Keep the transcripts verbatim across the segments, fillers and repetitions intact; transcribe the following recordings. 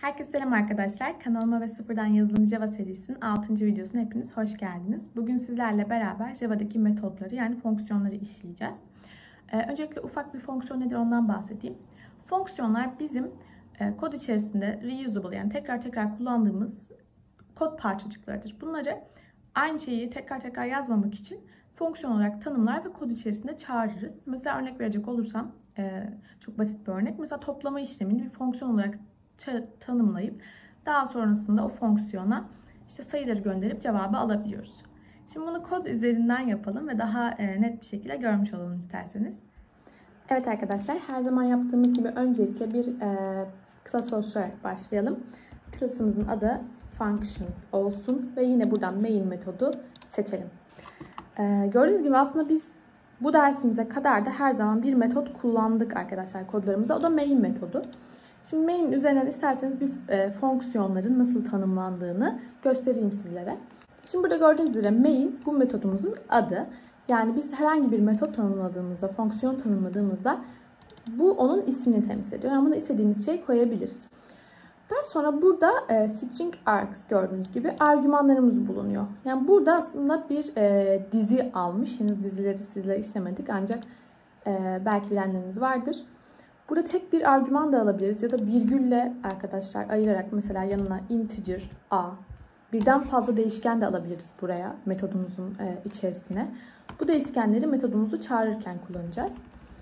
Herkese selam arkadaşlar. Kanalıma ve Sıfırdan Yazılım Java serisinin altıncı videosuna hepiniz hoş geldiniz. Bugün sizlerle beraber Java'daki metotları yani fonksiyonları işleyeceğiz. Ee, öncelikle ufak bir fonksiyon nedir ondan bahsedeyim. Fonksiyonlar bizim e, kod içerisinde reusable yani tekrar tekrar kullandığımız kod parçacıklarıdır. Bunları aynı şeyi tekrar tekrar yazmamak için fonksiyon olarak tanımlar ve kod içerisinde çağırırız. Mesela örnek verecek olursam e, çok basit bir örnek. Mesela toplama işlemini bir fonksiyon olarak tanımlayıp daha sonrasında o fonksiyona işte sayıları gönderip cevabı alabiliyoruz. Şimdi bunu kod üzerinden yapalım ve daha net bir şekilde görmüş olalım isterseniz. Evet arkadaşlar, her zaman yaptığımız gibi öncelikle bir e, class oluşturarak başlayalım. Class'ımızın adı functions olsun ve yine buradan main metodu seçelim. E, gördüğünüz gibi aslında biz bu dersimize kadar da her zaman bir metot kullandık arkadaşlar kodlarımıza. O da main metodu. Şimdi main üzerinden isterseniz bir e, fonksiyonların nasıl tanımlandığını göstereyim sizlere. Şimdi burada gördüğünüz üzere main bu metodumuzun adı. Yani biz herhangi bir metot tanımladığımızda, fonksiyon tanımladığımızda bu onun ismini temsil ediyor. Yani buna istediğimiz şey koyabiliriz. Daha sonra burada e, string args gördüğünüz gibi argümanlarımız bulunuyor. Yani burada aslında bir e, dizi almış. Henüz dizileri sizle işlemedik ancak e, belki bilenleriniz vardır. Burada tek bir argüman da alabiliriz ya da virgülle arkadaşlar ayırarak mesela yanına integer a, birden fazla değişken de alabiliriz buraya metodumuzun içerisine. Bu değişkenleri metodumuzu çağırırken kullanacağız.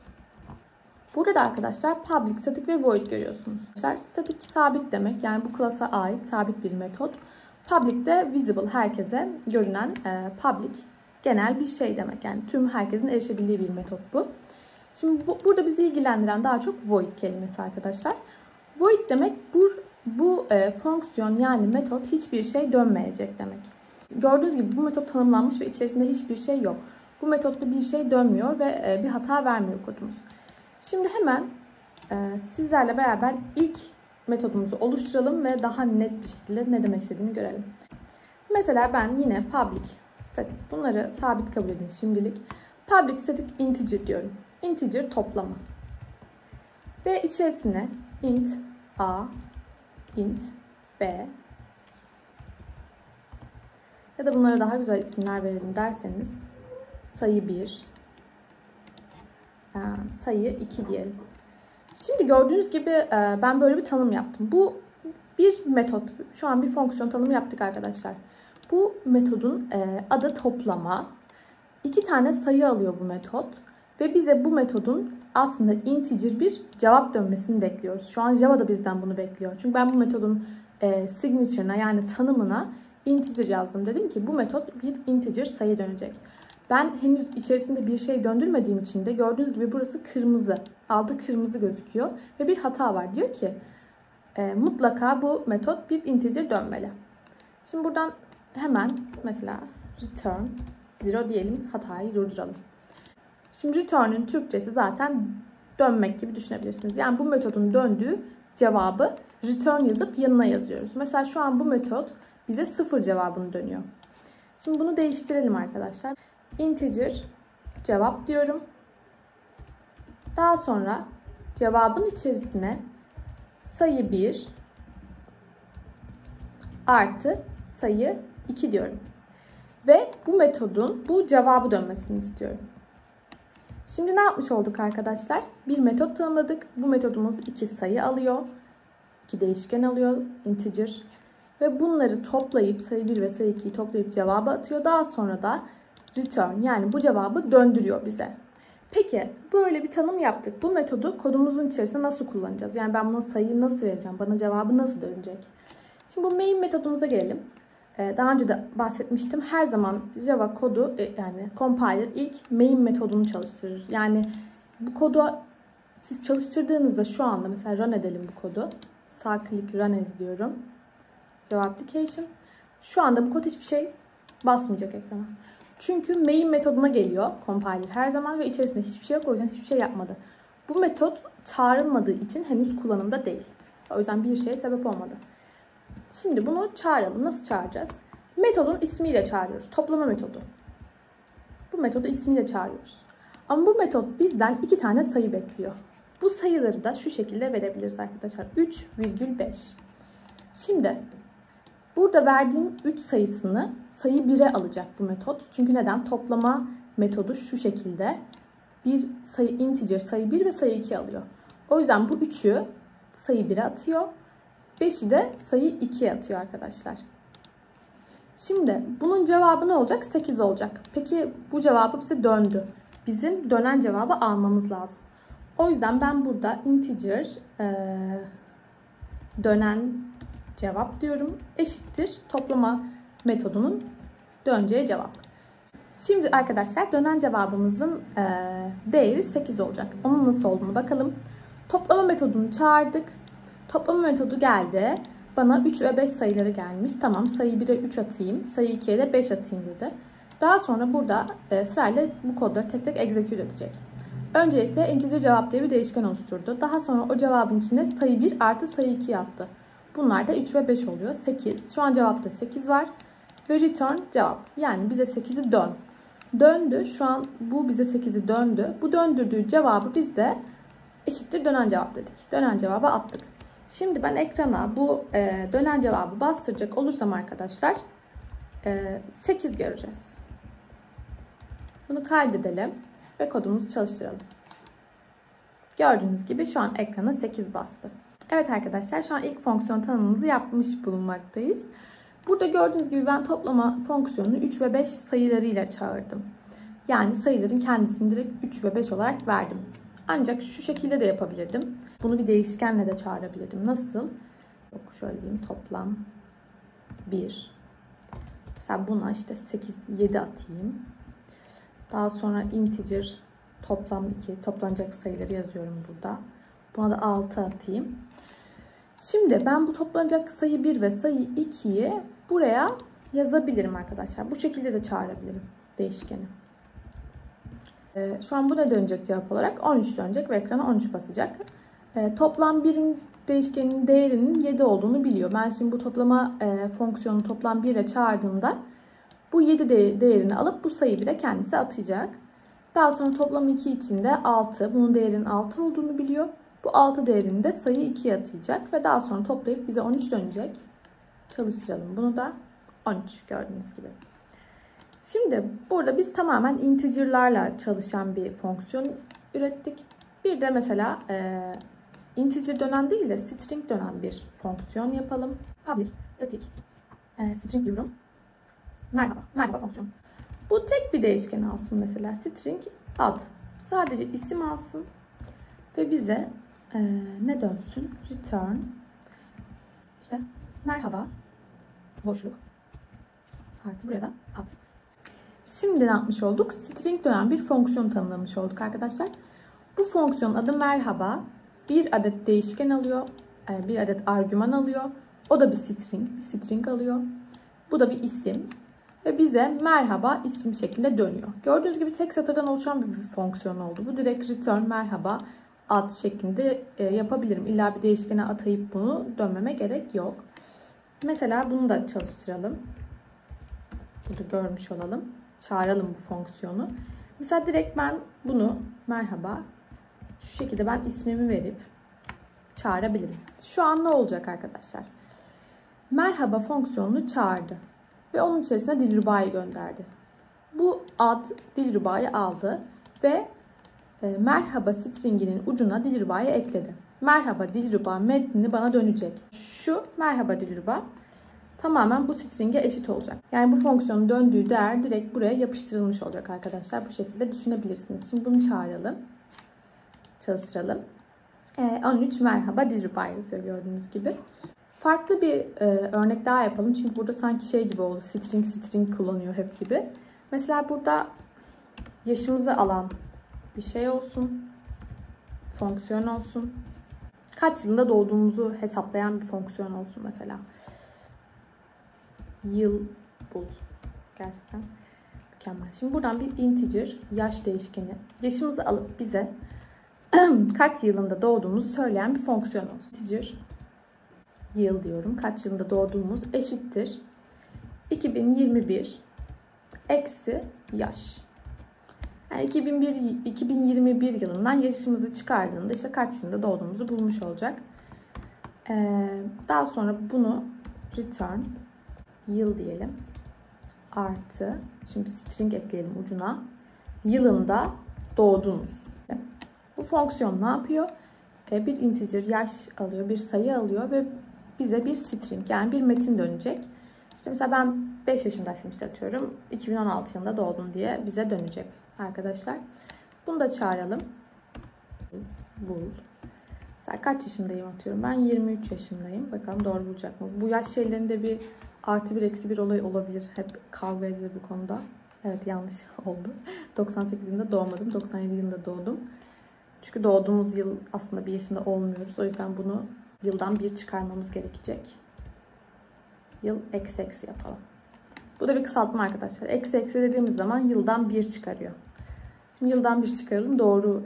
Burada da arkadaşlar public, static ve void görüyorsunuz. Static sabit demek, yani bu class'a ait sabit bir metot. Public de visible, herkese görünen public genel bir şey demek. Yani tüm herkesin erişebildiği bir metot bu. Şimdi bu, burada bizi ilgilendiren daha çok void kelimesi arkadaşlar. Void demek bu, bu e, fonksiyon yani metot hiçbir şey dönmeyecek demek. Gördüğünüz gibi bu metot tanımlanmış ve içerisinde hiçbir şey yok. Bu metotta bir şey dönmüyor ve e, bir hata vermiyor kodumuz. Şimdi hemen e, sizlerle beraber ilk metodumuzu oluşturalım ve daha net bir şekilde ne demek istediğini görelim. Mesela ben yine public, static, bunları sabit kabul edin şimdilik. Public static integer diyorum. Integer toplama. Ve içerisine int a, int b ya da bunlara daha güzel isimler verelim derseniz sayı bir, sayı iki diyelim. Şimdi gördüğünüz gibi ben böyle bir tanım yaptım. Bu bir metot. Şu an bir fonksiyon tanımı yaptık arkadaşlar. Bu metodun adı toplama. İki tane sayı alıyor bu metot. Ve bize bu metodun aslında integer bir cevap dönmesini bekliyoruz. Şu an Java da bizden bunu bekliyor. Çünkü ben bu metodun e, signature'ına yani tanımına integer yazdım. Dedim ki bu metot bir integer sayı dönecek. Ben henüz içerisinde bir şey döndürmediğim için de gördüğünüz gibi burası kırmızı. Altta kırmızı gözüküyor. Ve bir hata var. Diyor ki e, mutlaka bu metot bir integer dönmeli. Şimdi buradan hemen mesela return zero diyelim. Hatayı durduralım. Şimdi return'ün Türkçesi zaten dönmek gibi düşünebilirsiniz. Yani bu metodun döndüğü cevabı return yazıp yanına yazıyoruz. Mesela şu an bu metot bize sıfır cevabını dönüyor. Şimdi bunu değiştirelim arkadaşlar. Integer cevap diyorum. Daha sonra cevabın içerisine sayı bir artı sayı iki diyorum. Ve bu metodun bu cevabı dönmesini istiyorum. Şimdi ne yapmış olduk arkadaşlar? Bir metot tanımladık. Bu metodumuz iki sayı alıyor. iki değişken alıyor. Integer. Ve bunları toplayıp sayı bir ve sayı ikiyi toplayıp cevabı atıyor. Daha sonra da return yani bu cevabı döndürüyor bize. Peki böyle bir tanım yaptık. Bu metodu kodumuzun içerisinde nasıl kullanacağız? Yani ben buna sayıyı nasıl vereceğim? Bana cevabı nasıl dönecek? Şimdi bu main metodumuza gelelim. Daha önce de bahsetmiştim. Her zaman Java kodu yani compiler ilk main metodunu çalıştırır. Yani bu kodu siz çalıştırdığınızda şu anda mesela run edelim bu kodu. Sağ klik run as diyorum. Java application. Şu anda bu kod hiçbir şey basmayacak ekrana. Çünkü main metoduna geliyor compiler her zaman ve içerisinde hiçbir şey yok. O yüzden hiçbir şey yapmadı. Bu metot çağrılmadığı için henüz kullanımda değil. O yüzden bir şeye sebep olmadı. Şimdi bunu çağıralım. Nasıl çağıracağız? Metodun ismiyle çağırıyoruz. Toplama metodu. Bu metodu ismiyle çağırıyoruz. Ama bu metot bizden iki tane sayı bekliyor. Bu sayıları da şu şekilde verebiliriz arkadaşlar. üç virgül beş. Şimdi burada verdiğim üç sayısını sayı bire alacak bu metot. Çünkü neden? Toplama metodu şu şekilde. Bir sayı integer sayı bir ve sayı iki alıyor. O yüzden bu üçü sayı bire atıyor. beşi de sayı ikiye atıyor arkadaşlar. Şimdi bunun cevabı ne olacak? sekiz olacak. Peki bu cevabı bize döndü. Bizim dönen cevabı almamız lazım. O yüzden ben burada integer e, dönen cevap diyorum. Eşittir toplama metodunun döneceği cevap. Şimdi arkadaşlar dönen cevabımızın e, değeri sekiz olacak. Onun nasıl olduğunu bakalım. Toplama metodunu çağırdık. Toplama metodu geldi. Bana üç ve beş sayıları gelmiş. Tamam, sayı bire üç atayım. Sayı ikiye de beş atayım dedi. Daha sonra burada e, sırayla bu kodları tek tek execute edecek. Öncelikle integer cevap diye bir değişken oluşturdu. Daha sonra o cevabın içine sayı bir artı sayı iki attı. Bunlar da üç ve beş oluyor. sekiz. Şu an cevapta sekiz var. Ve return cevap. Yani bize sekizi dön. Döndü. Şu an bu bize sekizi döndü. Bu döndürdüğü cevabı biz de eşittir dönen cevap dedik. Dönen cevabı attık. Şimdi ben ekrana bu e, dönen cevabı bastıracak olursam arkadaşlar e, sekiz göreceğiz. Bunu kaydedelim ve kodumuzu çalıştıralım. Gördüğünüz gibi şu an ekrana sekiz bastı. Evet arkadaşlar, şu an ilk fonksiyon tanımımızı yapmış bulunmaktayız. Burada gördüğünüz gibi ben toplama fonksiyonunu üç ve beş sayılarıyla çağırdım. Yani sayıların kendisini direkt üç ve beş olarak verdim. Ancak şu şekilde de yapabilirdim. Bunu bir değişkenle de çağırabilirdim. Nasıl? Yok, şöyle diyeyim, toplam bir. Mesela buna işte sekiz, yedi atayım. Daha sonra integer toplam iki. Toplanacak sayıları yazıyorum burada. Buna da altı atayım. Şimdi ben bu toplanacak sayı bir ve sayı ikiyi buraya yazabilirim arkadaşlar. Bu şekilde de çağırabilirim değişkeni. Ee, şu an bu da dönecek cevap olarak on üç dönecek ve ekrana on üç basacak. Ee, toplam birin değişkeninin değerinin yedi olduğunu biliyor. Ben şimdi bu toplama e, fonksiyonu toplam bir ile çağırdığımda bu yedi de, değerini alıp bu sayı bire kendisi atacak. Daha sonra toplam iki için de altı. Bunun değerinin altı olduğunu biliyor. Bu altı değerini de sayı ikiye atacak ve daha sonra toplayıp bize on üç dönecek. Çalıştıralım bunu da. on üç gördüğünüz gibi. Şimdi burada biz tamamen integer'larla çalışan bir fonksiyon ürettik. Bir de mesela e, integer dönen değil de string dönen bir fonksiyon yapalım. Public static e, string diyorum. Merhaba, merhaba fonksiyon. Bu tek bir değişken alsın mesela. String ad. Sadece isim alsın ve bize e, ne dönsün? Return işte merhaba boşluk artı buraya da ad. Şimdi ne yapmış olduk? String dönen bir fonksiyon tanımlamış olduk arkadaşlar. Bu fonksiyon adı merhaba. Bir adet değişken alıyor. Bir adet argüman alıyor. O da bir string. Bir string alıyor. Bu da bir isim. Ve bize merhaba isim şeklinde dönüyor. Gördüğünüz gibi tek satırdan oluşan bir, bir fonksiyon oldu. Bu direkt return merhaba ad şeklinde yapabilirim. İlla bir değişkene atayıp bunu dönmeme gerek yok. Mesela bunu da çalıştıralım. Burada görmüş olalım. Çağıralım bu fonksiyonu. Mesela direkt ben bunu merhaba şu şekilde ben ismimi verip çağırabilirim. Şu an ne olacak arkadaşlar? Merhaba fonksiyonunu çağırdı ve onun içerisine Dilruba'yı gönderdi. Bu ad Dilruba'yı aldı ve e, merhaba stringinin ucuna Dilruba'yı ekledi. Merhaba Dilruba metnini bana dönecek. Şu merhaba Dilruba tamamen bu string'e eşit olacak. Yani bu fonksiyonun döndüğü değer direkt buraya yapıştırılmış olacak arkadaşlar. Bu şekilde düşünebilirsiniz. Şimdi bunu çağıralım. Çalıştıralım. Ee, on üç merhaba Dilruba yazıyor gördüğünüz gibi. Farklı bir e, örnek daha yapalım. Çünkü burada sanki şey gibi oldu. String string kullanıyor hep gibi. Mesela burada yaşımızı alan bir şey olsun. Fonksiyon olsun. Kaç yılında doğduğumuzu hesaplayan bir fonksiyon olsun mesela. Yıl bul. Gerçekten mükemmel. Şimdi buradan bir integer yaş değişkeni yaşımızı alıp bize kaç yılında doğduğumuzu söyleyen bir fonksiyon olsun. Integer yıl diyorum. Kaç yılında doğduğumuz eşittir iki bin yirmi bir eksi yaş. Yani iki bin bir, iki bin yirmi bir yılından yaşımızı çıkardığında işte kaç yılında doğduğumuzu bulmuş olacak. Ee, daha sonra bunu return yıl diyelim. Artı, şimdi string ekleyelim ucuna. Yılında doğdunuz. Bu fonksiyon ne yapıyor? Ee, bir integer yaş alıyor, bir sayı alıyor ve bize bir string, yani bir metin dönecek. İşte mesela ben beş yaşındaysam işte atıyorum iki bin on altı yılında doğdum diye bize dönecek arkadaşlar. Bunu da çağıralım. Bul. Mesela kaç yaşındayım atıyorum. Ben yirmi üç yaşındayım. Bakalım doğru bulacak mı? Bu yaş şeylerinde bir artı bir eksi bir olay olabilir. Hep kavga edilir bu konuda. Evet, yanlış oldu. doksan sekiz yılında doğmadım. doksan yedi yılında doğdum. Çünkü doğduğumuz yıl aslında bir yaşında olmuyoruz. O yüzden bunu yıldan bir çıkarmamız gerekecek. Yıl eksi eksi yapalım. Bu da bir kısaltma arkadaşlar. Eksi eksi dediğimiz zaman yıldan bir çıkarıyor. Şimdi yıldan bir çıkaralım. Doğru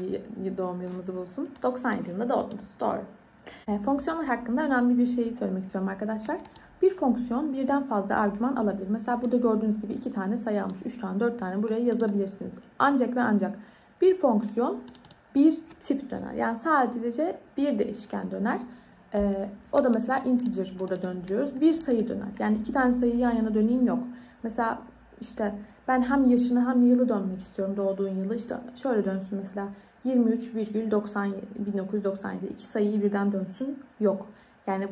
e, doğum yılımızı bulsun. doksan yedi yılında doğdunuz. Doğru. E, fonksiyonlar hakkında önemli bir şeyi söylemek istiyorum arkadaşlar. Bir fonksiyon birden fazla argüman alabilir. Mesela burada gördüğünüz gibi iki tane sayı almış. üç tane, dört tane buraya yazabilirsiniz. Ancak ve ancak bir fonksiyon bir tip döner. Yani sadece bir değişken döner. Ee, o da mesela integer burada döndürüyoruz. Bir sayı döner. Yani iki tane sayıyı yan yana döneyim yok. Mesela işte ben hem yaşını hem yılı dönmek istiyorum, doğduğun yılı. İşte şöyle dönsün mesela yirmi üç virgül bin dokuz yüz doksan yedi. İki sayıyı birden dönsün yok. Yani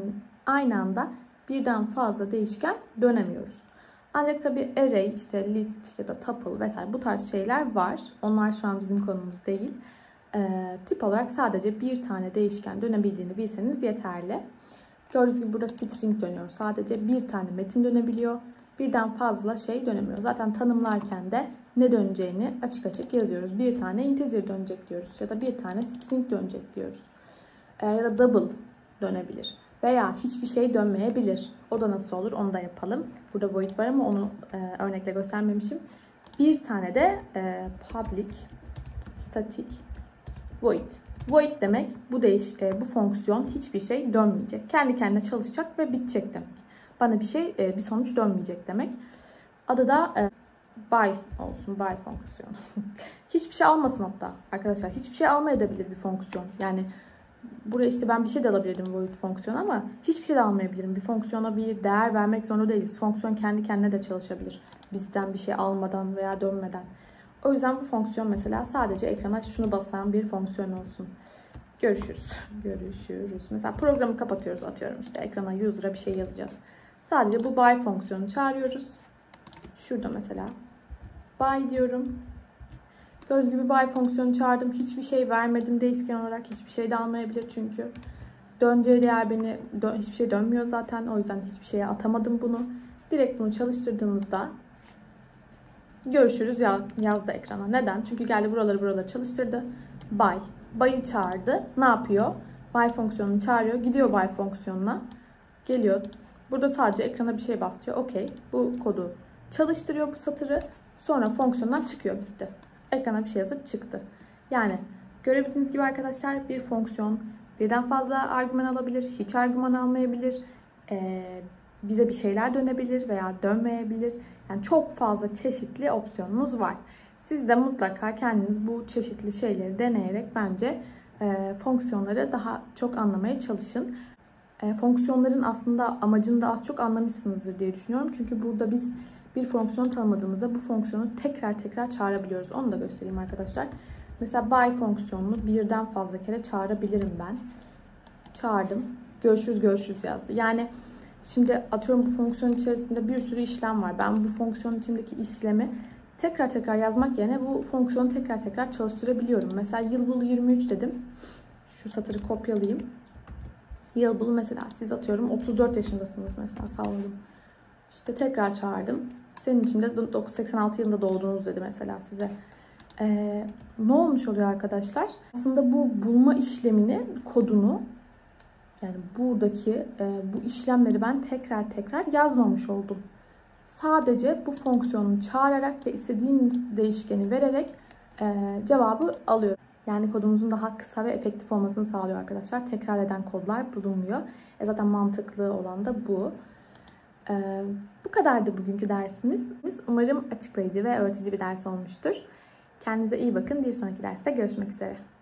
aynı anda birden fazla değişken dönemiyoruz. Ancak tabii array, işte list ya da tuple vesaire bu tarz şeyler var. Onlar şu an bizim konumuz değil. Ee, tip olarak sadece bir tane değişken dönebildiğini bilseniz yeterli. Gördüğünüz gibi burada string dönüyor. Sadece bir tane metin dönebiliyor. Birden fazla şey dönemiyor. Zaten tanımlarken de ne döneceğini açık açık yazıyoruz. Bir tane integer dönecek diyoruz. Ya da bir tane string dönecek diyoruz. Ee, ya da double dönebilir. Veya hiçbir şey dönmeyebilir. O da nasıl olur onu da yapalım. Burada void var ama onu e, örnekle göstermemişim. Bir tane de e, public static void. Void demek bu değiş e, bu fonksiyon hiçbir şey dönmeyecek. Kendi kendine çalışacak ve bitecek demek. Bana bir şey e, bir sonuç dönmeyecek demek. Adı da e, by olsun. By fonksiyonu. Hiçbir şey almasın hatta arkadaşlar. Hiçbir şey almayabilir bir fonksiyon. Yani buraya işte ben bir şey de alabilirdim void fonksiyonu ama hiçbir şey de almayabilirim. Bir fonksiyona bir değer vermek zorunda değiliz. Fonksiyon kendi kendine de çalışabilir. Bizden bir şey almadan veya dönmeden. O yüzden bu fonksiyon mesela sadece ekrana şunu basan bir fonksiyon olsun. Görüşürüz. Görüşürüz. Mesela programı kapatıyoruz, atıyorum işte ekrana user'a bir şey yazacağız. Sadece bu by fonksiyonunu çağırıyoruz. Şurada mesela by diyorum. Gördüğünüz gibi by fonksiyonu çağırdım. Hiçbir şey vermedim değişken olarak. Hiçbir şey de almayabilir çünkü. Döneceği değer beni hiçbir şey dönmüyor zaten. O yüzden hiçbir şeye atamadım bunu. Direkt bunu çalıştırdığımızda görüşürüz ya, yazdı ekrana. Neden? Çünkü geldi buraları buraları çalıştırdı. By. By'ı çağırdı. Ne yapıyor? By fonksiyonunu çağırıyor. Gidiyor by fonksiyonuna. Geliyor. Burada sadece ekrana bir şey basıyor. Okey. Bu kodu çalıştırıyor, bu satırı. Sonra fonksiyondan çıkıyor. Bitti. Ekrana bir şey yazıp çıktı. Yani görebildiğiniz gibi arkadaşlar bir fonksiyon birden fazla argüman alabilir. Hiç argüman almayabilir. Ee, bize bir şeyler dönebilir veya dönmeyebilir. Yani çok fazla çeşitli opsiyonumuz var. Siz de mutlaka kendiniz bu çeşitli şeyleri deneyerek bence e, fonksiyonları daha çok anlamaya çalışın. E, fonksiyonların aslında amacını da az çok anlamışsınızdır diye düşünüyorum. Çünkü burada biz bir fonksiyon tanımadığımızda bu fonksiyonu tekrar tekrar çağırabiliyoruz. Onu da göstereyim arkadaşlar. Mesela by fonksiyonunu birden fazla kere çağırabilirim ben. Çağırdım. Görüşürüz görüşürüz yazdı. Yani şimdi atıyorum bu fonksiyon içerisinde bir sürü işlem var. Ben bu fonksiyon içindeki işlemi tekrar tekrar yazmak yerine bu fonksiyonu tekrar tekrar çalıştırabiliyorum. Mesela yıl bul yirmi üç dedim. Şu satırı kopyalayayım. Yıl bul mesela siz atıyorum otuz dört yaşındasınız mesela, salladım. İşte tekrar çağırdım. Senin için de seksen altı yılında doğdunuz dedi mesela size. Ee, ne olmuş oluyor arkadaşlar? Aslında bu bulma işlemini, kodunu, yani buradaki e, bu işlemleri ben tekrar tekrar yazmamış oldum. Sadece bu fonksiyonu çağırarak ve istediğim değişkeni vererek e, cevabı alıyorum. Yani kodumuzun daha kısa ve efektif olmasını sağlıyor arkadaşlar. Tekrar eden kodlar bulunmuyor. E zaten mantıklı olan da bu. E, bu kadardı bugünkü dersimiz. Umarım açıklayıcı ve öğretici bir ders olmuştur. Kendinize iyi bakın. Bir sonraki derste görüşmek üzere.